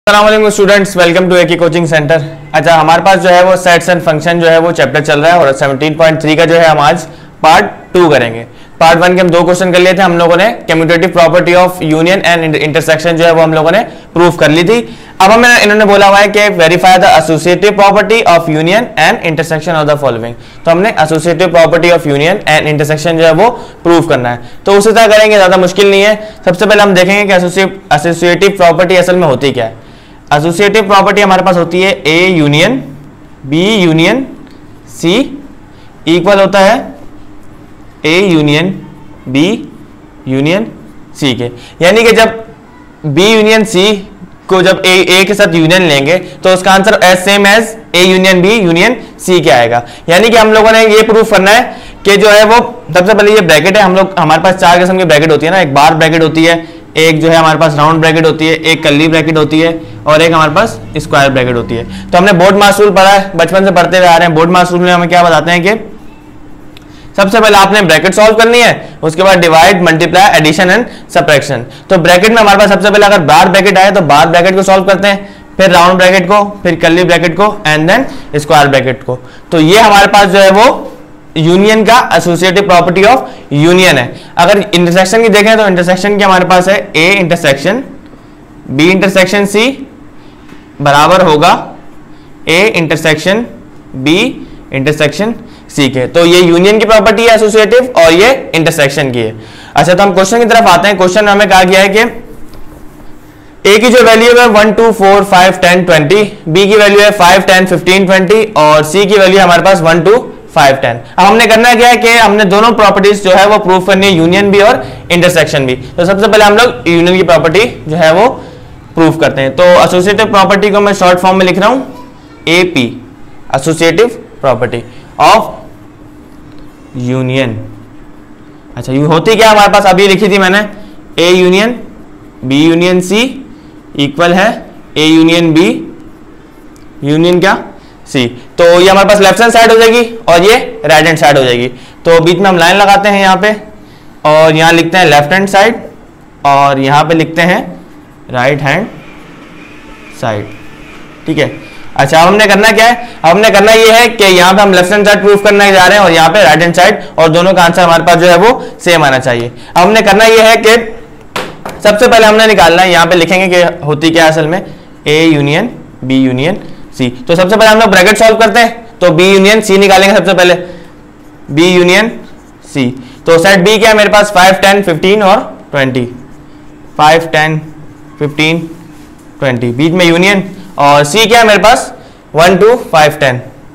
अस्सलाम students, welcome to एकी coaching centre. अच्छा, हमारे पास जो है वो सेट्स एंड फंक्शन जो है वो चैप्टर चल रहा है और 17.3 का जो है हम आज पार्ट 2 करेंगे। पार्ट 1 के हम 2 क्वेश्चन कर लिए थे हम लोगों ने। Commutative property of union and intersection जो है वो हम लोगों ने प्रूफ कर ली थी। अब हमें इन्होंने बोला हुआ है कि verify the associative property of union and intersection of the following. तो हमने associative property of union and intersection जो है वो प्रूफ करना है। तो उसी तरह करेंगे, ज्यादा मुश्किल नहीं है। सबसे पहले हम देखेंगे कि एसोसिएटिव प्रॉपर्टी असल में होती क्या है। एसोसिएटिव प्रॉपर्टी हमारे पास होती है A union B union C equal होता है A union B union C के। यानी कि जब बी यूनियन सी को जब ए के साथ यूनियन लेंगे तो उसका answer as same as A union B union C के आएगा। यानी कि हम लोगों ने ये प्रूफ करना है कि जो है वो सबसे पहले ये ब्रैकेट है। हमारे पास 4 किस्म की ब्रैकेट होती है ना। एक बार ब्रैकेट होती है, एक जो है हमारे पास राउंड ब्रैकेट होती है, एक कर्ली ब्रैकेट होती है और एक हमारे पास स्क्वायर ब्रैकेट होती है। तो हमने बोर्ड मास रूल पढ़ा है, बचपन से पढ़ते हुए आ रहे हैं। बोर्ड मास रूल में हमें क्या बताते हैं कि सबसे पहले आपने ब्रैकेट सॉल्व करनी है, उसके बाद divide, multiply, addition and subtraction. तो ब्रैकेट में हमारे पास सबसे पहले अगर बार ब्रैकेट आए तो बार ब्रैकेट को सॉल्व करते हैं, फिर राउंड ब्रैकेट को, फिर कर्ली ब्रैकेट को एंड देन स्क्वायर ब्रैकेट को। तो ये हमारे पास जो है वो यूनियन का एसोसिएटिव प्रॉपर्टी ऑफ यूनियन है। अगर इंटरसेक्शन की देखें तो इंटरसेक्शन की हमारे पास है A intersection B intersection C बराबर होगा A intersection B intersection C के। तो ये यूनियन की प्रॉपर्टी है एसोसिएटिव और ये इंटरसेक्शन की है। अच्छा, तो हम क्वेश्चन की तरफ आते हैं। क्वेश्चन में हमें कहा गया है कि ए की जो वैल्यू है 1 2 4 5 10 20, बी की वैल्यू है 5 10 15 20 और सी की वैल्यू हमारे पास 1 2 5 10। अब हमने करना क्या है कि हमने दोनों प्रॉपर्टीज जो है वो प्रूफ करनी है, यूनियन भी और इंटरसेक्शन भी। तो सबसे पहले हम लोग यूनियन की प्रॉपर्टी जो है वो प्रूफ करते हैं। तो एसोसिएटिव प्रॉपर्टी को मैं शॉर्ट फॉर्म में लिख रहा हूं AP, associative property of union. अच्छा, ये होती क्या हमारे पास अभी लिखी थी मैंने, A union B union C equal है ए यूनियन बी यूनियन क्या सी। तो ये हमारे पास लेफ्ट हैंड साइड हो जाएगी और ये राइट हैंड साइड हो जाएगी। तो बीच में हम लाइन लगाते हैं यहाँ पे और यहाँ लिखते हैं लेफ्ट हैंड साइड और यहाँ पे लिखते हैं राइट हैंड साइड। ठीक है। अच्छा, अब हमने करना क्या है, अब हमने करना ये है कि यहाँ पे हम लेफ्ट हैंड साइड प्रूफ करने जा रहे हैं और यहाँ पे राइट हैंड साइड, और दोनों का आंसर हमारे पास जो है वो सेम आना चाहिए। अब हमने करना ये है कि सबसे पहले हमने निकालना है, यहाँ पे लिखेंगे कि होती क्या असल में A union B union C. तो सबसे पहले हम लोग ब्रैकेट सॉल्व करते हैं। तो बी यूनियन सी निकालेंगे सबसे पहले, बी यूनियन सी। तो सेट बी क्या है मेरे पास 5 10 15 और 20, 5 10 15 20, बीच में यूनियन। और सी क्या है मेरे पास 1 2 5 10,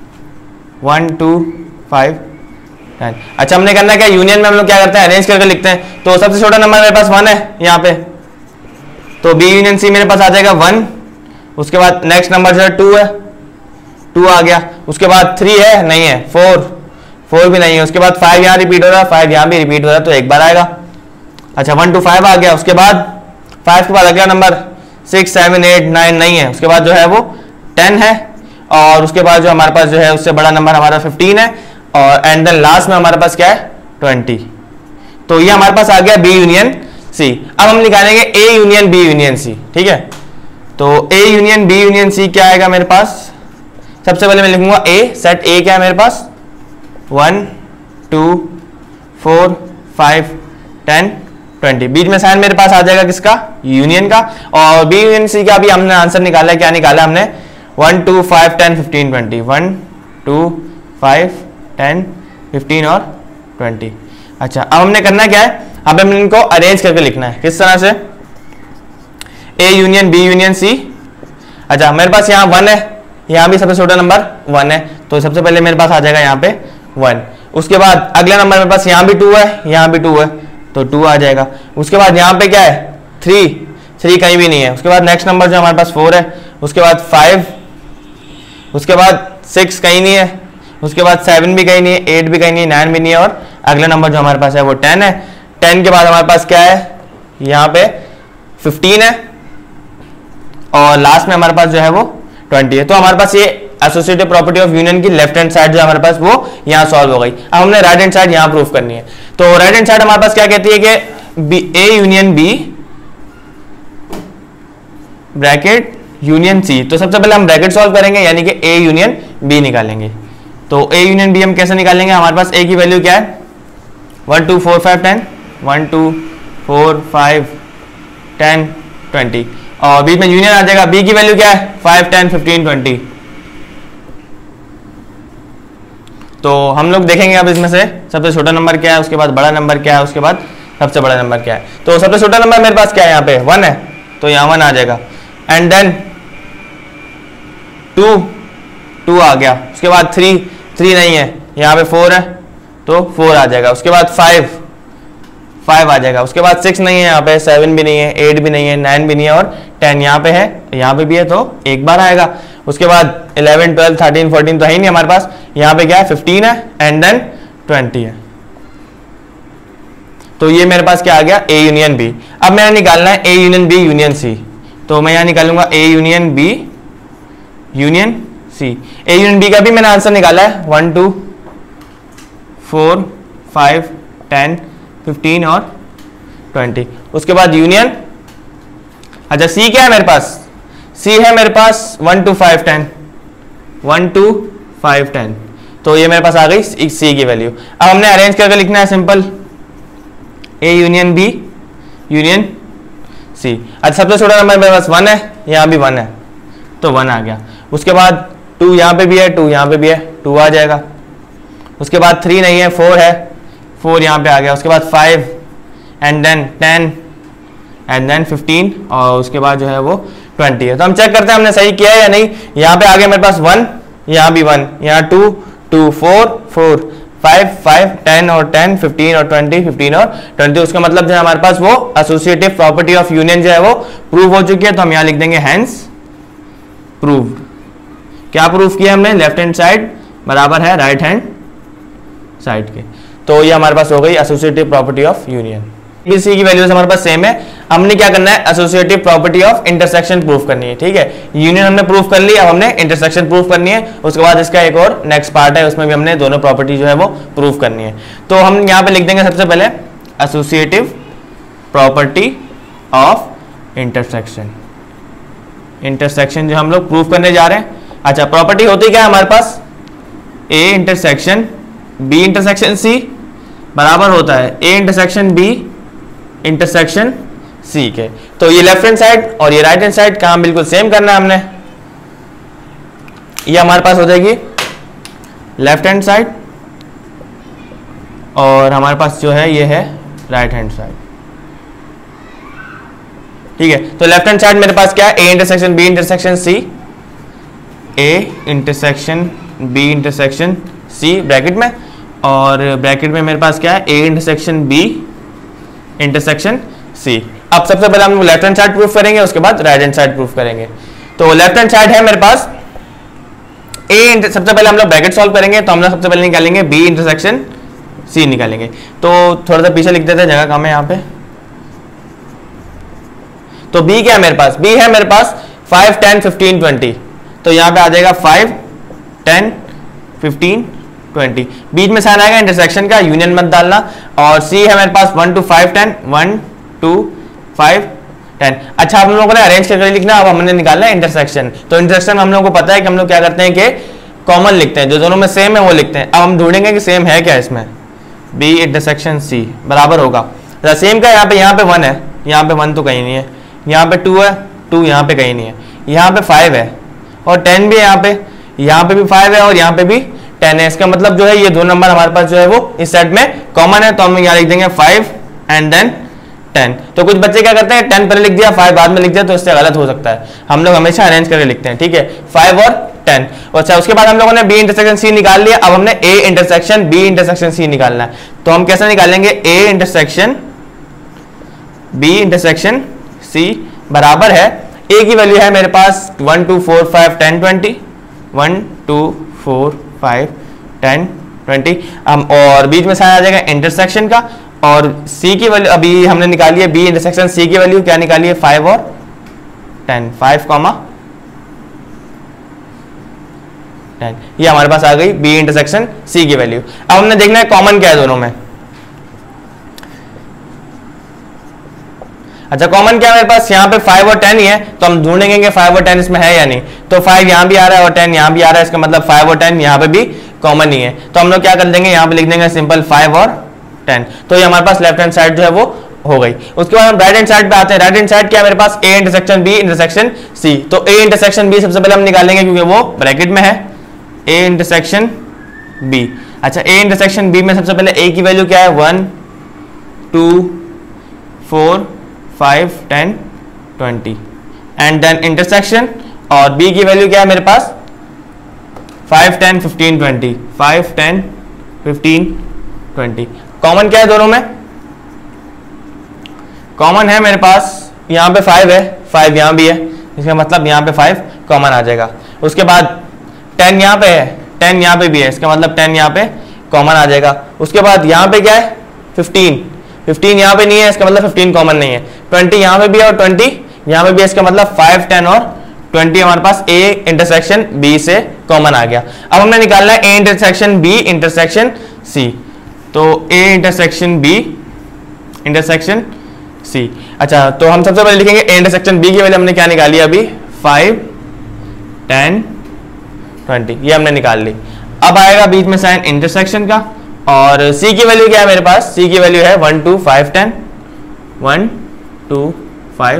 1 2 5 10। अच्छा, हमने करना क्या, यूनियन में हम लोग क्या करते हैं, अरेंज करके लिखते हैं। तो सबसे छोटा नंबर मेरे पास 1 है यहाँ पे, तो बी यूनियन सी मेरे पास आ जाएगा 1। उसके बाद नेक्स्ट नंबर जो है 2 है, 2 आ गया। उसके बाद 3 है, नहीं है, 4 भी नहीं है। उसके बाद 5 यहाँ रिपीट हो रहा है, 5 यहाँ भी रिपीट हो रहा है, तो एक बार आएगा। अच्छा, 1 2 5 आ गया। उसके बाद 5 के बाद अगला नंबर 6 7 8 9 नहीं है। उसके बाद जो है वो 10 है और उसके बाद जो हमारे पास जो है उससे बड़ा नंबर हमारा 15 है और एंड देन लास्ट में हमारे पास क्या है 20। तो ये हमारे पास आ गया बी यूनियन सी। अब हम निकालेंगे A union B union C. ठीक है। तो A union B union C क्या आएगा मेरे पास, सबसे पहले मैं लिखूंगा ए। सेट ए क्या है मेरे पास 1 2 4 5 10 20, बीच में साइन मेरे पास आ जाएगा किसका, यूनियन का। और बी यूनियन सी का अभी हमने आंसर निकाला है, क्या निकाला हमने 1 2 5 10 15 20, 1 2 5 10 15 और 20। अच्छा, अब हमने करना क्या है, अब हमने इनको अरेंज करके लिखना है। किस तरह से, A union B union C. अच्छा, मेरे पास यहाँ 1 है, यहाँ भी सबसे छोटा नंबर 1 है, तो सबसे पहले मेरे पास आ जाएगा यहाँ पे 1। उसके बाद अगला नंबर मेरे पास यहाँ भी 2 है, यहाँ भी 2 है, तो 2 आ जाएगा। उसके बाद यहाँ पे क्या है 3 कहीं भी नहीं है। उसके बाद नेक्स्ट नंबर जो हमारे पास 4 है, उसके बाद 5, उसके बाद 6 कहीं नहीं है, उसके बाद 7 भी कहीं नहीं है, 8 भी कहीं नहीं है, 9 भी नहीं है और अगला नंबर जो हमारे पास है वो 10 है। 10 के बाद हमारे पास क्या है, यहाँ पे 15 है और लास्ट में हमारे पास जो है वो 20 है। तो हमारे पास ये एसोसिएटिव प्रॉपर्टी ऑफ यूनियन की लेफ्ट हैंड साइड जो हमारे पास वो यहाँ सॉल्व हो गई। अब हमने राइट हैंड साइड यहाँ प्रूफ करनी है। तो राइट हैंड साइड हमारे पास क्या कहती है कि A union B bracket union C. तो सबसे पहले हम ब्रैकेट सॉल्व करेंगे, यानी कि ए यूनियन बी निकालेंगे। तो ए यूनियन बी हम कैसे निकालेंगे, हमारे पास ए की वैल्यू क्या है 1 2 4 5 10, 1 2 4 5 10 20, और बीच में यूनियन आ जाएगा। बी की वैल्यू क्या है 5 10 15 20। तो हम लोग देखेंगे अब इसमें से सबसे छोटा नंबर क्या है, उसके बाद बड़ा नंबर क्या है, उसके बाद सबसे बड़ा नंबर क्या है। तो सबसे छोटा नंबर मेरे पास क्या है, यहाँ पे 1 है, तो यहाँ 1 आ जाएगा। एंड देन 2 आ गया। उसके बाद 3 नहीं है, यहाँ पे 4 है तो 4 आ जाएगा। उसके बाद 5 आ जाएगा। उसके बाद 6 नहीं है, यहाँ पे 7 भी नहीं है, 8 भी नहीं है, 9 भी नहीं है, और 10 यहाँ पे है, यहाँ पे भी है, तो एक बार आएगा। उसके बाद 11 12 13 14 तो है ही नहीं हमारे पास। यहाँ पे क्या है 15 है, एंड देन 20 है। तो ये मेरे पास क्या आ गया ए यूनियन बी। अब मैंने निकालना है A union B union C. तो मैं यहाँ निकालूंगा A union B union C. A union B का भी मैंने आंसर निकाला है 1 2 4 5 10 15 और 20। उसके बाद यूनियन, अच्छा सी क्या है मेरे पास, सी है मेरे पास 1 2 5 10, 1 2 5 10। तो ये मेरे पास आ गई सी की वैल्यू। अब हमने अरेंज करके लिखना है simple, A union B union C. अच्छा सबसे छोटा नंबर मेरे पास 1 है, यहाँ भी 1 है, तो 1 आ गया। उसके बाद 2 यहाँ पे भी है, 2 यहाँ पे भी है, 2 आ जाएगा। उसके बाद 3 नहीं है, 4 है, 4 यहाँ पे आ गया। उसके बाद 5 एंड देन 10 एंड देन 15, और उसके बाद जो है वो 20 है। तो हम चेक करते हैं हमने सही किया है या नहीं। यहाँ पे आ गया मेरे पास 1, यहाँ भी 1, यहाँ 2 2 4 4 5 5 10 और 10 15 और 20 15 और 20। उसका मतलब जो है हमारे पास वो एसोसिएटिव प्रॉपर्टी ऑफ यूनियन जो है वो प्रूव हो चुकी है। तो हम यहाँ लिख देंगे हैंस प्रूव्ड। क्या प्रूव किया हमने, लेफ्ट हैंड साइड बराबर है राइट हैंड साइड के। तो ये हमारे पास हो गई associative property of union. C की वैल्यूज हमारे पास सेम है। हमने क्या करना है, associative property of intersection proof करनी है। ठीक है, यूनियन हमने प्रूफ कर ली, अब हमने इंटरसेक्शन प्रूफ करनी है। उसके बाद इसका एक और नेक्स्ट पार्ट है, उसमें भी हमने दोनों प्रॉपर्टी जो है वो प्रूफ करनी है। तो हम यहाँ पे लिख देंगे सबसे पहले associative property of intersection. Intersection जो हम लोग प्रूफ करने जा रहे हैं। अच्छा प्रॉपर्टी होती क्या है हमारे पास, A intersection B intersection C बराबर होता है A intersection B intersection C के। तो ये लेफ्ट हैंड साइड और ये राइट हैंड साइड काम बिल्कुल सेम करना है हमने। ये हमारे पास हो जाएगी लेफ्ट हैंड साइड, और हमारे पास जो है ये है राइट हैंड साइड। ठीक है, तो लेफ्ट हैंड साइड मेरे पास क्या है, A intersection B intersection C, A intersection B intersection C bracket में, और ब्रैकेट में मेरे पास क्या है A intersection B intersection C. अब सबसे पहले हम लेफ्ट हैंड साइड प्रूफ करेंगे, उसके बाद राइट हैंड साइड प्रूफ करेंगे। तो लेफ्ट हैंड साइड है मेरे पास ए, सबसे पहले हम लोग ब्रैकेट सॉल्व करेंगे। तो हम लोग सबसे पहले निकालेंगे बी इंटरसेक्शन सी निकालेंगे। तो थोड़ा सा पीछे लिख देते हैं, जगह कम है यहाँ पे। तो बी क्या है मेरे पास, बी है मेरे पास 5 10 15 20। तो यहाँ पे आ जाएगा 5 10 15 20। बीच में साइन आएगा इंटरसेक्शन का, यूनियन मत डालना। और सी है मेरे पास 1 2 5 10, 1 2 5 10। अच्छा आप लोगों ने अरेंज करके लिखना, अब हमने निकालना है इंटरसेक्शन। तो इंटरसेक्शन हम लोगों को पता है कि हम लोग क्या करते हैं कि कॉमन लिखते हैं, जो दोनों में सेम है वो लिखते हैं। अब हम ढूंढेंगे कि सेम है क्या इसमें, बी इंटरसेक्शन सी बराबर होगा सेम का। यहाँ पे 1 है, यहाँ पे 1 तो कहीं नहीं है, यहाँ पे 2 है, 2 यहाँ पे कहीं नहीं है, यहाँ पे 5 है और 10 भी है, यहाँ पे भी 5 है और यहाँ पे भी 10 है। इसका मतलब जो है ये दो नंबर हमारे पास जो है वो इस सेट में कॉमन है। तो हम यहाँ लिख देंगे 5 एंड देन 10। तो कुछ बच्चे क्या करते हैं 10 पहले लिख दिया 5 बाद में लिख दिया, तो इससे गलत हो सकता है। हम लोग हमेशा अरेंज करके लिखते हैं। ठीक है, 5 और 10। अच्छा उसके बाद हम लोगों ने बी इंटरसेक्शन सी निकाल लिया। अब हमने A intersection B intersection C निकालना है। तो हम कैसे निकालेंगे, A intersection B intersection C बराबर है, ए की वैल्यू है मेरे पास 1 2 4 5 10 20, 1 2 4 5 10 20। और बीच में साइन आ जाएगा इंटरसेक्शन का। और सी की वैल्यू अभी हमने निकाली है, बी इंटरसेक्शन सी की वैल्यू क्या निकाली है, 5 और 10, 5, 10। ये हमारे पास आ गई बी इंटरसेक्शन सी की वैल्यू। अब हमने देखना है कॉमन क्या है दोनों में। अच्छा कॉमन क्या है मेरे पास, यहाँ पे 5 और 10 ही है, तो हम ढूंढेंगे कि 5 और 10 इसमें है या नहीं। तो 5 यहाँ भी आ रहा है और 10 यहाँ भी आ रहा है, इसका मतलब 5 और 10 यहाँ पे भी कॉमन ही है। तो हम लोग क्या कर देंगे, यहाँ पे लिख देंगे सिंपल 5 और 10। तो ये हमारे पास लेफ्ट हैंड साइड जो है वो हो गई। उसके बाद हम राइट हैंड साइड पे आते हैं। राइट हैंड साइड क्या है मेरे पास, A intersection B intersection C. तो ए इंटरसेक्शन बी सबसे पहले हम निकालेंगे क्योंकि वो ब्रैकेट में है, ए इंटरसेक्शन बी। अच्छा ए इंटरसेक्शन बी में सबसे पहले ए की वैल्यू क्या है, 1 2 4 5 10 20 एंड देन इंटरसेक्शन, और बी की वैल्यू क्या है मेरे पास 5 10 15 20 5 10 15 20। कॉमन क्या है दोनों में, कॉमन है मेरे पास यहाँ पे 5 है, 5 यहाँ भी है, इसका मतलब यहाँ पे 5 कॉमन आ जाएगा। उसके बाद 10 यहाँ पे है, 10 यहाँ पे भी है, इसका मतलब 10 यहाँ पे कॉमन आ जाएगा। उसके बाद यहाँ पे क्या है 15, 15 यहाँ पे नहीं है, इसका मतलब 15 कॉमन नहीं है। 20 यहाँ पे भी है और 20 यहाँ पे भी है, इसका मतलब 5 10 और 20 हमारे पास ए इंटरसेक्शन बी से कॉमन आ गया। अब हमने निकालना है A intersection B intersection C. तो A intersection B intersection C. अच्छा तो हम सबसे पहले लिखेंगे ए इंटरसेक्शन बी की वैल्यू हमने क्या निकाली अभी 5 10 20, ये हमने निकाल ली। अब आएगा बीच में साइन इंटरसेक्शन का, और सी की वैल्यू क्या है मेरे पास, सी की वैल्यू है 1 2 5 10 1 2 5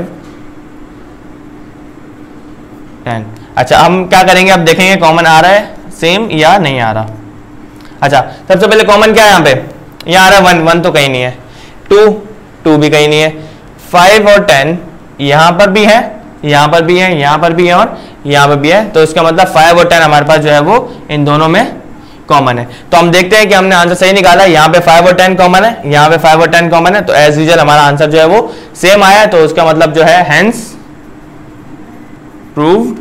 10। अच्छा हम क्या करेंगे, अब देखेंगे कॉमन आ रहा है सेम या नहीं आ रहा। अच्छा सबसे पहले कॉमन क्या है यहाँ पे, यहाँ आ रहा है 1 1 तो कहीं नहीं है, 2 2 भी कहीं नहीं है, 5 और 10 यहाँ पर भी है, यहाँ पर भी है, यहाँ पर भी है और यहाँ पर भी है। तो इसका मतलब 5 और 10 हमारे पास जो है वो इन दोनों में कॉमन है। तो हम देखते हैं कि हमने आंसर सही निकाला, यहाँ पे 5 और 10 कॉमन है, यहाँ पे 5 और 10 कॉमन है, तो एज यूजुअल हमारा आंसर जो है वो सेम आया है। तो उसका मतलब जो है हेंस प्रूव्ड।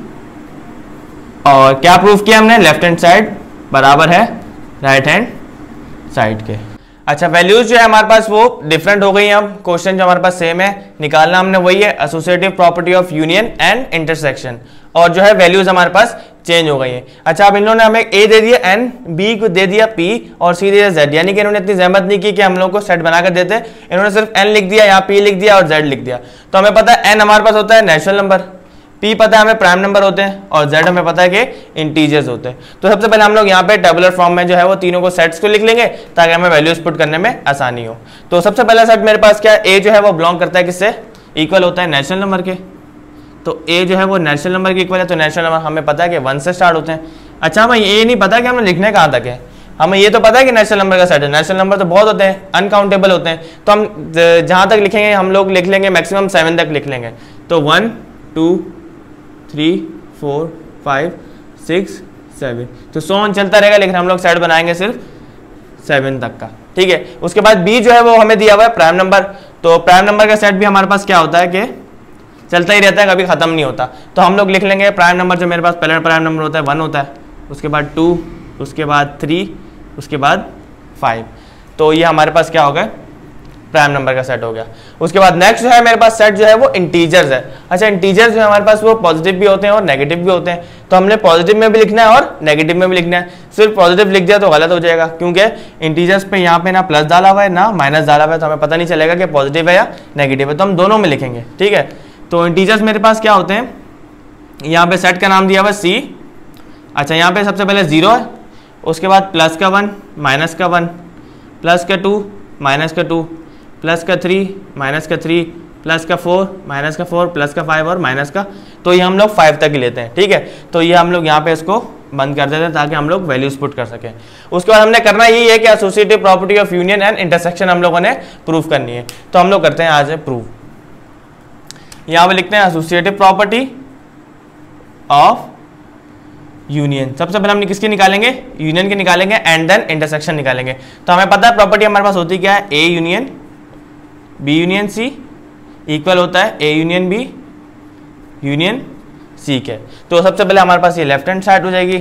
और क्या प्रूव किया हमने, लेफ्ट हैंड साइड बराबर है राइट हैंड साइड के। अच्छा वैल्यूज जो है हमारे पास वो डिफरेंट हो गई हैं। अब क्वेश्चन जो हमारे पास सेम है, निकालना हमने वही है, associative property of union and intersection, और जो है वैल्यूज हमारे पास चेंज हो गई है। अच्छा अब इन्होंने हमें ए दे दिया एन, बी को दे दिया पी और सी दे दिया जेड, यानी कि इन्होंने इतनी जहमत नहीं की कि हम लोग को सेट बनाकर देते, इन्होंने सिर्फ एन लिख दिया, यहाँ पी लिख दिया और जेड लिख दिया। तो हमें पता है एन हमारे पास होता है नेचुरल नंबर, पी पता है हमें प्राइम नंबर होते हैं, और जेड हमें पता है कि इंटीजर्स होते हैं। तो सबसे पहले हम लोग यहाँ पे टेबुलर फॉर्म में जो है वो तीनों को सेट्स को लिख लेंगे ताकि हमें वैल्यूज पुट करने में आसानी हो। तो सबसे पहला सेट मेरे पास क्या है, ए जो है वो बिलोंग करता है किससे, इक्वल होता है नेचुरल नंबर के। तो ए जो है वो नेचुरल नंबर के इक्वल है, तो नेचुरल नंबर हमें पता है कि 1 से स्टार्ट होते हैं। अच्छा हमें ये नहीं पता कि हमें लिखने कहाँ तक है, हमें ये तो पता है कि नेचुरल नंबर का सेट है, नेचुरल नंबर तो बहुत होते हैं, अनकाउंटेबल होते हैं, तो हम जहाँ तक लिखेंगे हम लोग लिख लेंगे मैक्सिमम 7 तक लिख लेंगे। तो 1 2 3 4 5 6 7, तो 100 चलता रहेगा, लेकिन हम लोग सेट बनाएंगे सिर्फ 7 तक का, ठीक है। उसके बाद बी जो है वो हमें दिया हुआ है प्राइम नंबर, तो प्राइम नंबर का सेट भी हमारे पास क्या होता है कि चलता ही रहता है, कभी खत्म नहीं होता। तो हम लोग लिख लेंगे प्राइम नंबर जो मेरे पास पहला प्राइम नंबर होता है 1 होता है, उसके बाद 2, उसके बाद 3, उसके बाद 5। तो ये हमारे पास क्या हो गया, प्राइम नंबर का सेट हो गया। उसके बाद नेक्स्ट जो है मेरे पास सेट जो है वो इंटीजर्स है। अच्छा इंटीजर्स जो है हमारे पास वो पॉजिटिव भी होते हैं और नेगेटिव भी होते हैं, तो हमने पॉजिटिव में भी लिखना है और नेगेटिव में भी लिखना है। सिर्फ पॉजिटिव लिख दिया तो गलत हो जाएगा, क्योंकि इंटीजर्स पे यहाँ पे ना प्लस डाला हुआ है ना माइनस डाला हुआ है, तो हमें पता नहीं चलेगा कि पॉजिटिव है या नेगेटिव है, तो हम दोनों में लिखेंगे, ठीक है। तो इंटीजर्स मेरे पास क्या होते हैं, यहाँ पे सेट का नाम दिया हुआ है सी। अच्छा यहाँ पे सबसे पहले 0 है, उसके बाद प्लस का 1 माइनस का 1 प्लस का 2 माइनस का 2 प्लस का 3 माइनस का 3 प्लस का 4 माइनस का 4 प्लस का 5 और माइनस का, तो ये हम लोग 5 तक ही लेते हैं, ठीक है। तो ये हम लोग यहाँ पे इसको बंद कर देते हैं ताकि हम लोग वैल्यूज पुट कर सकें। उसके बाद हमने करना यही है कि associative property of union and intersection हम लोगों ने प्रूव करनी है, तो हम लोग करते हैं आज प्रूव। यहाँ पे लिखते हैं एसोसिएटिव प्रॉपर्टी ऑफ यूनियन। सबसे पहले हम किसकी निकालेंगे, यूनियन की निकालेंगे एंड देन इंटरसेक्शन निकालेंगे। तो हमें पता है प्रॉपर्टी हमारे पास होती क्या है, A union B union C equal होता है A union B union C के। तो सबसे पहले हमारे पास ये लेफ्ट हैंड साइड हो जाएगी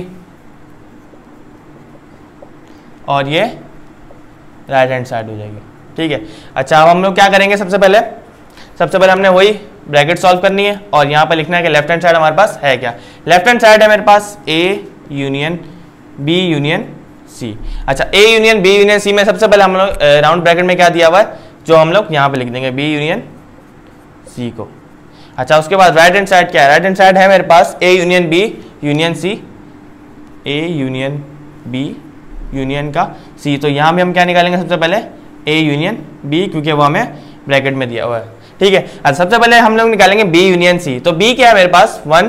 और ये राइट हैंड साइड हो जाएगी, ठीक है। अच्छा अब हम लोग क्या करेंगे, सबसे पहले हमने वही ब्रैकेट सॉल्व करनी है और यहाँ पर लिखना है कि लेफ्ट हैंड साइड हमारे पास है क्या। लेफ्ट हैंड साइड है मेरे पास A union B union C. अच्छा A union B union C में सबसे पहले हम लोग राउंड ब्रैकेट में क्या दिया हुआ है, जो हम लोग यहाँ पे लिख देंगे बी यूनियन सी को। अच्छा उसके बाद राइट हैंड साइड क्या है, राइट हैंड साइड है मेरे पास A union B union C, A union B union का सी। तो यहाँ भी हम क्या निकालेंगे सबसे पहले ए यूनियन बी, क्योंकि वो हमें ब्रैकेट में दिया हुआ है, ठीक है। अच्छा सबसे पहले हम लोग निकालेंगे बी यूनियन सी। तो बी क्या है मेरे पास 1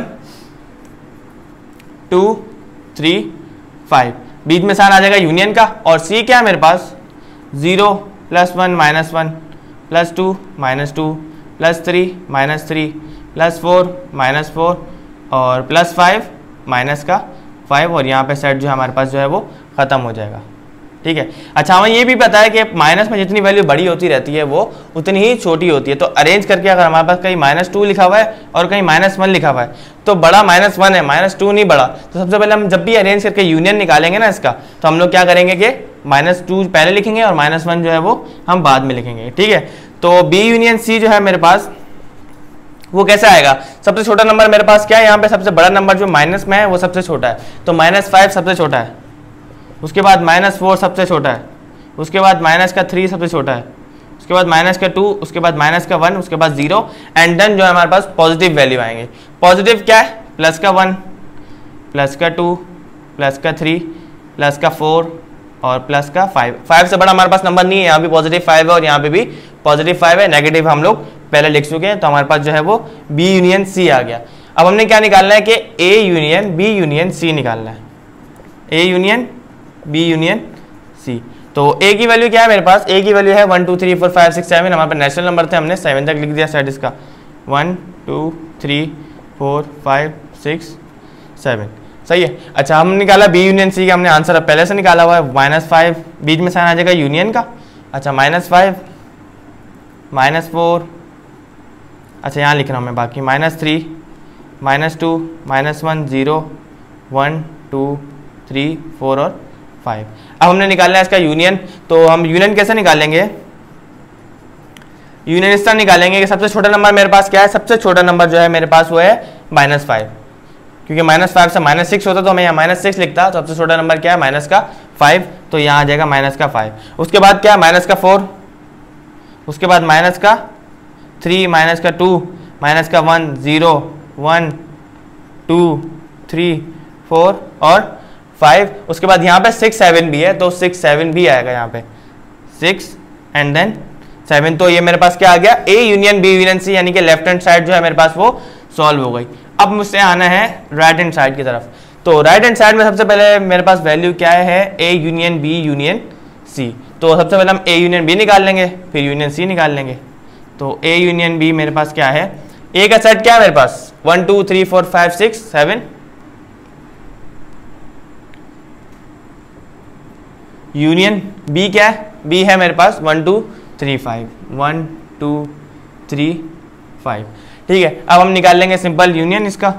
2 3 5, बीच में साइन आ जाएगा यूनियन का, और सी क्या है मेरे पास 0 +1 -1 +2 -2 +3 -3 +4 -4 और +5 माइनस का 5, और यहाँ पे सेट जो है हमारे पास जो है वो ख़त्म हो जाएगा, ठीक है। अच्छा हमें ये भी पता है कि माइनस में जितनी वैल्यू बड़ी होती रहती है वो उतनी ही छोटी होती है। तो अरेंज करके अगर हमारे पास कहीं -2 लिखा हुआ है और कहीं -1 लिखा हुआ है तो बड़ा -1 है, -2 नहीं बड़ा। तो सबसे पहले हम जब भी अरेंज करके यूनियन निकालेंगे ना इसका, तो हम लोग क्या करेंगे कि -2 पहले लिखेंगे और -1 जो है वो हम बाद में लिखेंगे, ठीक है। तो बी यूनियन सी जो है मेरे पास वो कैसे आएगा, सबसे छोटा नंबर मेरे पास क्या है यहाँ पे, सबसे बड़ा नंबर जो माइनस में है वो सबसे छोटा है, तो -5 सबसे छोटा है, उसके बाद -4 सबसे छोटा है, उसके बाद -3 सबसे छोटा है, उसके बाद -2, उसके बाद -1, उसके बाद 0 एंड देन जो है हमारे पास पॉजिटिव वैल्यू आएंगे। पॉजिटिव क्या है, +1 +2 +3 +4 और +5। 5 से बड़ा हमारे पास नंबर नहीं है, यहाँ भी पॉजिटिव 5 है और यहाँ पे भी पॉजिटिव 5 है, नेगेटिव हम लोग पहले लिख चुके हैं। तो हमारे पास जो है वो बी यूनियन सी आ गया। अब हमने क्या निकालना है कि A union B union C निकालना है, A union B union C. तो ए की वैल्यू क्या है मेरे पास, ए की वैल्यू है 1 2 3 4 5 6 7, हमारे पास नेचुरल नंबर थे, हमने 7 तक लिख दिया सेट इसका, 1 2 3 4 5 6 7, सही है। अच्छा हम निकाला बी यूनियन सी का, हमने आंसर अब पहले से निकाला हुआ है, -5 बीच में साइन आ जाएगा यूनियन का, अच्छा -5 -4, अच्छा यहाँ लिख रहा हूँ मैं बाकी, -3 -2 -1 0 1 2 3 4 और 5। अब हमने निकालना है इसका यूनियन। तो हम यूनियन कैसे निकालेंगे, यूनियन इस तरह निकालेंगे कि सबसे छोटा नंबर मेरे पास क्या है, सबसे छोटा नंबर जो है मेरे पास वो है -5, क्योंकि -5 से -6 होता तो मैं यहाँ -6 लिखता, तो सबसे छोटा नंबर क्या है -5, तो यहाँ आ जाएगा -5। उसके बाद क्या है -4, उसके बाद -3 -2 -1 0 1 2 3 4 और 5। उसके बाद यहाँ पे 6 7 भी है, तो 6 7 भी आएगा यहाँ पे, 6 एंड देन 7। तो ये मेरे पास क्या आ गया, A union B union C, यानी कि लेफ्ट हैंड साइड जो है मेरे पास वो सॉल्व हो गई। अब मुझसे आना है राइट हैंड साइड की तरफ। तो राइट हैंड साइड में सबसे पहले मेरे पास वैल्यू क्या है, A union B union C. तो सबसे पहले हम ए यूनियन बी निकाल लेंगे, फिर यूनियन सी निकाल लेंगे। तो ए यूनियन बी मेरे पास क्या है, ए का सेट क्या है मेरे पास 1 2 3 4 5 6 7, यूनियन बी क्या है, बी है मेरे पास 1 2 3 5 1 2 3 5, ठीक है। अब हम निकाल लेंगे सिंपल यूनियन इसका।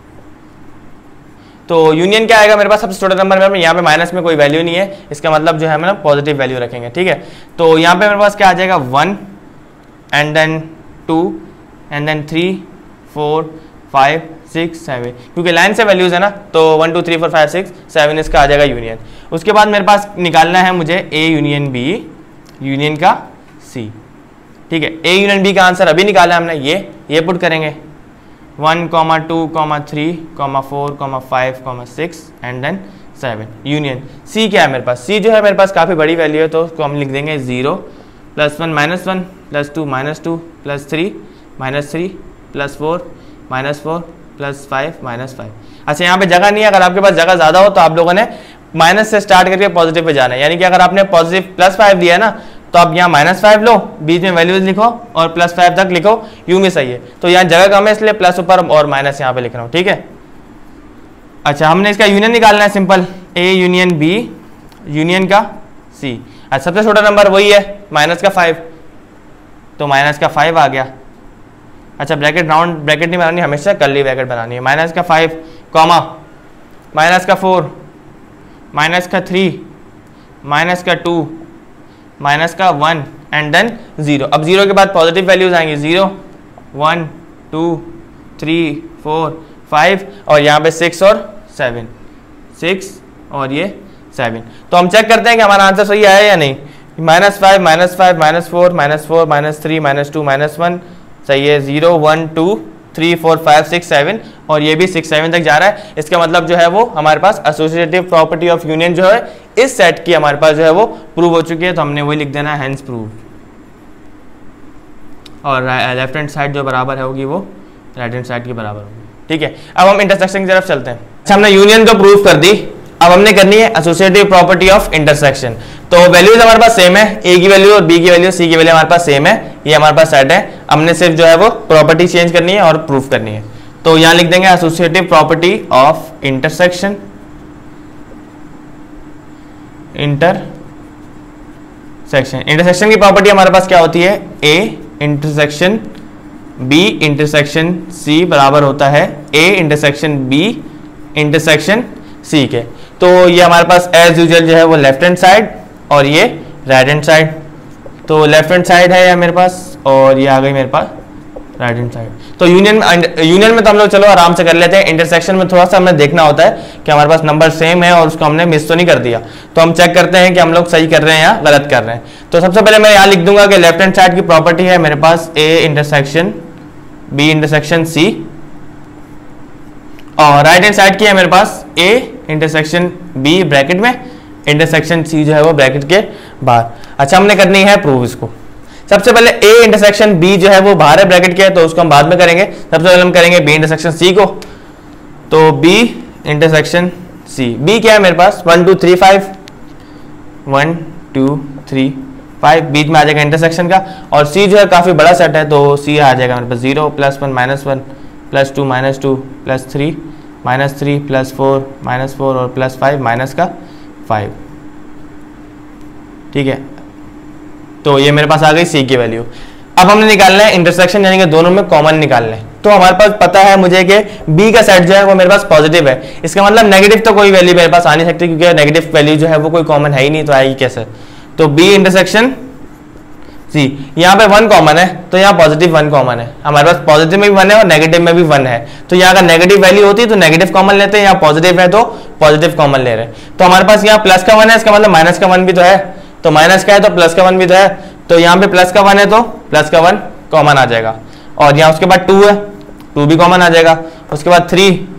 तो यूनियन क्या आएगा मेरे पास, सबसे छोटा नंबर में, यहाँ पे माइनस में कोई वैल्यू नहीं है, इसका मतलब जो है हम पॉजिटिव वैल्यू रखेंगे, ठीक है। तो यहाँ पे मेरे पास क्या आ जाएगा 1 एंड देन 2 एंड देन 3 4 5 6 7, क्योंकि लाइन से वैल्यूज है ना, तो 1 2 3 4 5 6 7 इसका आ जाएगा यूनियन। उसके बाद मेरे पास निकालना है मुझे ए यूनियन बी यूनियन का सी, ठीक है। ए यूनियन बी का आंसर अभी निकाला हमने, ये पुट करेंगे 1 2 3 4 5 6 एंड देन 7। यूनियन सी क्या है मेरे पास, सी जो है मेरे पास काफ़ी बड़ी वैल्यू है, तो उसको हम लिख देंगे 0 +1 -1 +2 -2 +3 -3 +4 -4 +5 -5। अच्छा यहाँ पे जगह नहीं है, अगर आपके पास जगह ज़्यादा हो तो आप लोगों ने माइनस से स्टार्ट करके पॉजिटिव पे जाना है, यानी कि अगर आपने पॉजिटिव +5 दिया है ना, तो आप यहाँ -5 लो, बीच में वैल्यूज लिखो और +5 तक लिखो, यूं भी सही है। तो यहाँ जगह कम है इसलिए प्लस ऊपर और माइनस यहाँ पे लिख रहा हूँ, ठीक है। अच्छा हमने इसका यूनियन निकालना है simple, A union B union का सी। अच्छा सबसे छोटा नंबर वही है -5, तो -5 आ गया। अच्छा ब्रैकेट राउंड ब्रैकेट नहीं बनानी, हमेशा कर्ली ब्रैकेट बनानी है। -5 कॉमा -4 -3 -2 -1 एंड देन 0। अब 0 के बाद पॉजिटिव वैल्यूज आएंगी, 0 1 2 3 4 5 और यहाँ पे 6 और 7, 6 और ये 7। तो हम चेक करते हैं कि हमारा आंसर सही आया या नहीं। -5 -5 -4 -4 -3 -2 -1 सही है, 0 1 2 3 4 5 6 7 और ये भी 6 7 तक जा रहा है। इसका मतलब जो है वो हमारे पास एसोसिएटिव प्रॉपर्टी ऑफ यूनियन जो है इस सेट की हमारे पास जो है वो प्रूव हो चुकी है, तो हमने वही लिख देना है हेंस प्रूव, और लेफ्ट हैंड साइड जो बराबर होगी वो राइट हैंड साइड के बराबर होगी। ठीक है, अब हम इंटरसेक्शन की तरफ चलते हैं। अच्छा, हमने यूनियन तो प्रूव कर दी, अब हमने करनी है एसोसिएटिव प्रॉपर्टी ऑफ इंटरसेक्शन। तो वैल्यूज हमारे पास सेम है, ए की वैल्यू और बी की वैल्यू सी की वैल्यू हमारे पास सेम है, ये हमारे पास सेट है। हमने सिर्फ जो है वो प्रॉपर्टी चेंज करनी है और प्रूफ करनी है। तो यहां लिख देंगे associative property of intersection, intersection की प्रॉपर्टी हमारे पास क्या होती है, A intersection B intersection C बराबर होता है A intersection B intersection C के। तो ये हमारे पास एज यूजुअल जो है वो लेफ्ट हैंड साइड और ये राइट हैंड साइड। तो लेफ्ट हैंड साइड है मेरे पास और ये आ गई मेरे पास राइट हैंड साइड। तो यूनियन में तो हम लोग चलो आराम से कर लेते हैं, इंटरसेक्शन में थोड़ा सा हमें देखना होता है कि हमारे पास नंबर सेम है और उसको हमने मिस तो नहीं कर दिया। तो हम चेक करते हैं कि हम लोग सही कर रहे हैं या गलत कर रहे हैं। तो सबसे पहले मैं यहाँ लिख दूंगा कि लेफ्ट हैंड साइड की प्रॉपर्टी है मेरे पास A intersection B intersection C, और राइट हैंड साइड की है मेरे पास ए इंटरसेक्शन बी ब्रैकेट में, इंटरसेक्शन सी जो है वो ब्रैकेट के बाहर। अच्छा, हमने करनी है प्रूव इसको। सबसे पहले ए इंटरसेक्शन बी जो है वो बाहर है ब्रैकेट के, तो उसको हम बाद में करेंगे। सबसे पहले हम करेंगे बी इंटरसेक्शन सी को। तो बी इंटरसेक्शन सी, बी क्या है मेरे पास 1 2 3 5 1 2 3 5, बीच में आ जाएगा इंटरसेक्शन का, और सी जो है काफी बड़ा सेट है तो सी आ जाएगा मेरे पास 0 +1 -1 +2 -2 +3 -3 +4 -4 और +5 -5। ठीक है, तो ये मेरे पास आ गई सी की वैल्यू। अब हमने निकालना है इंटरसेक्शन, यानी कि दोनों में कॉमन निकालना है। तो हमारे पास पता है मुझे कि बी का सेट जो है वो मेरे पास पॉजिटिव है, इसका मतलब नेगेटिव तो कोई वैल्यू मेरे पास आ नहीं सकती, क्योंकि नेगेटिव वैल्यू जो है वो कोई कॉमन है ही नहीं, तो आएगी कैसे। तो बी इंटरसेक्शन सी, यहाँ पे 1 कॉमन है तो यहाँ पॉजिटिव 1 कॉमन है, हमारे पास पॉजिटिव में भी 1 है और नेगेटिव में भी 1 है। तो यहाँ का नेगेटिव वैल्यू होती है तो नेगेटिव कॉमन लेते हैं, यहाँ पॉजिटिव है तो पॉजिटिव कॉमन ले रहे हैं। तो हमारे पास यहाँ प्लस का 1 है, इसका मतलब माइनस का 1 भी तो है, तो माइनस का है तो प्लस का 1 भी तो है, तो यहाँ पे प्लस का 1 है तो प्लस का 1 कॉमन आ जाएगा। और यहाँ उसके बाद 2 है, 2 भी कॉमन आ जाएगा। उसके बाद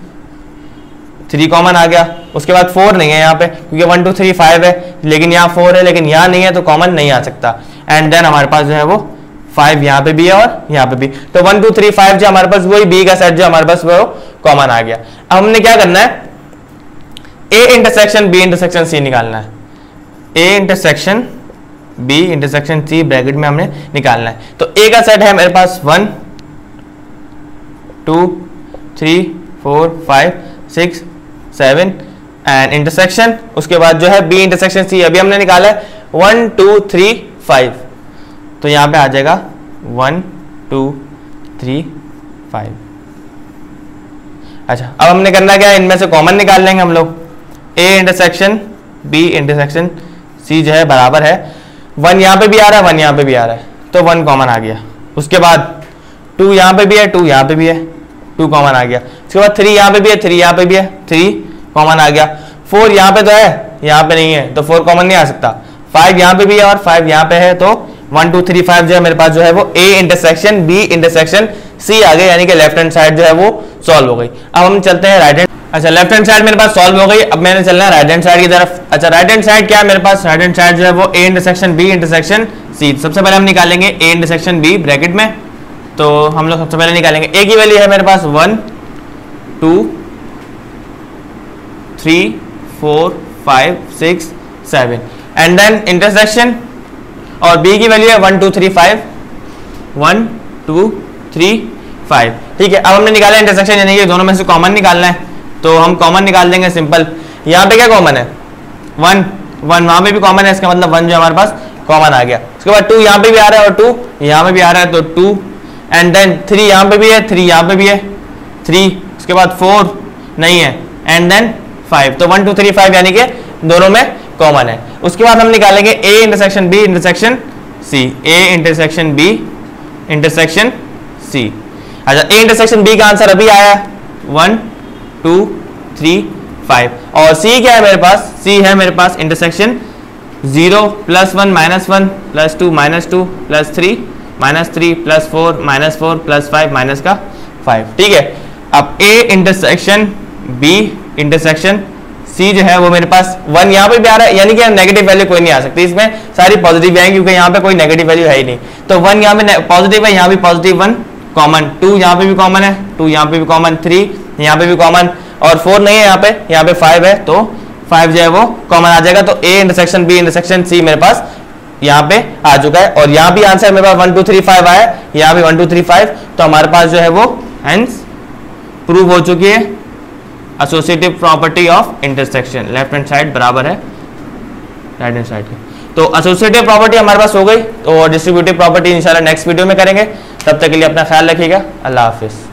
3 कॉमन आ गया। उसके बाद 4 नहीं है यहाँ पे, क्योंकि 1 2 3 5 है, लेकिन यहाँ 4 है, लेकिन यहाँ नहीं है तो कॉमन नहीं आ सकता। एंड देन हमारे पास जो है वो 5 यहाँ पे भी है और यहाँ पे भी, तो 1 2 3 5 जो हमारे पास वही बी का सेट जो हमारे पास वो कॉमन आ गया। अब हमने क्या करना है, A intersection B intersection C निकालना है। A intersection B intersection C bracket में हमने निकालना है। तो ए का सेट है मेरे पास 1 2 3 4 5 6 7 एंड इंटरसेक्शन, उसके बाद जो है बी इंटरसेक्शन सी अभी हमने निकाला है 1 2 3 5, तो यहां पे आ जाएगा 1 2 3 5। अच्छा, अब हमने करना क्या है, इनमें से कॉमन निकाल लेंगे हम लोग। A intersection B intersection C जो है बराबर है 1 यहाँ पे भी आ रहा है 1 यहाँ पे भी आ रहा है, तो 1 कॉमन आ गया। उसके बाद 2 यहाँ पे भी है 2 यहाँ पे भी है, 2 कॉमन आ गया। उसके बाद 3 यहाँ पे भी है 3 यहाँ पे भी है, 3 कॉमन आ गया। 4 यहाँ पे तो है यहाँ पे नहीं है, तो 4 कॉमन नहीं आ सकता। 5 यहाँ पे भी है और 5 यहाँ पे है, तो 1 2 3 5 जो है मेरे पास जो है वो A intersection B intersection C आ गए, यानी कि लेफ्ट हैंड साइड जो है वो सॉल्व हो गई। अब हम चलते हैं राइट हैंड। अच्छा, लेफ्ट हैंड साइड मेरे पास सॉल्व हो गई, अब मैंने चलना है राइट हैंड साइड की तरफ। अच्छा, राइट हैंड साइड क्या है मेरे पास, राइट हैंड साइड जो है वो A intersection B intersection C. सबसे पहले हम निकालेंगे ए इंटरसेक्शन बी ब्रैकेट में, तो हम लोग सबसे पहले निकालेंगे ए की वैल्यू है मेरे पास 1 2 3 4 5 6 7 एंड देन इंटरसेक्शन, और बी की वैल्यू है 1 2 3 5 1 2 3 5। ठीक है, अब हमने निकाला इंटरसेक्शन, यानी कि दोनों में से कॉमन निकालना है, तो हम कॉमन निकाल देंगे सिंपल। यहाँ पे क्या कॉमन है 1 1, वहां पे भी कॉमन है, इसका मतलब 1 जो हमारे पास कॉमन आ गया। उसके बाद 2 यहाँ पे भी आ रहा है और 2 यहाँ पे भी आ रहा है, तो 2 एंड देन 3 यहाँ पे भी है 3 यहाँ पे भी है 3, उसके बाद 4 नहीं है एंड देन 5, तो 1 2 3 5 यानी कि दोनों में कॉमन है। उसके बाद हम निकालेंगे A intersection B intersection C, A intersection B intersection C. अच्छा, ए इंटरसेक्शन बी का आंसर अभी आया 1 2 3 5, और सी क्या है मेरे पास, सी है मेरे पास इंटरसेक्शन 0 +1 -1 +2 -2 +3 -3 +4 -4 +5 माइनस का 5, ठीक है। अब A intersection B intersection C जो है वो मेरे पास 1 यहाँ पे भी आ रहा है, यानी कि नेगेटिव वैल्यू कोई नहीं आ सकती, इसमें सारी पॉजिटिव आएंगी क्योंकि यहाँ पे कोई नेगेटिव वैल्यू है ही नहीं। तो 1 यहाँ पे पॉजिटिव है, यहाँ भी पॉजिटिव 1 कॉमन, 2 यहाँ पे भी कॉमन है, 2 यहाँ पे भी कॉमन, 3 यहाँ पे भी कॉमन, और 4 नहीं है यहाँ पे 5 है, तो 5 जो है वो कॉमन आ जाएगा। तो A intersection B intersection C मेरे पास यहाँ पे आ चुका है, और यहाँ भी आंसर मेरे पास 1 2 3 5 आया, यहाँ भी 1 2 3 5, तो हमारे पास जो है वो हेंस प्रूव हो चुकी है associative property of intersection. Left hand side बराबर है राइट हैंड साइड के, तो एसोसिएटिव प्रॉपर्टी हमारे पास हो गई। तो डिस्ट्रीब्यूटिव प्रॉपर्टी इंशाल्लाह नेक्स्ट वीडियो में करेंगे। तब तक के लिए अपना ख्याल रखिएगा। अल्लाह हाफिज।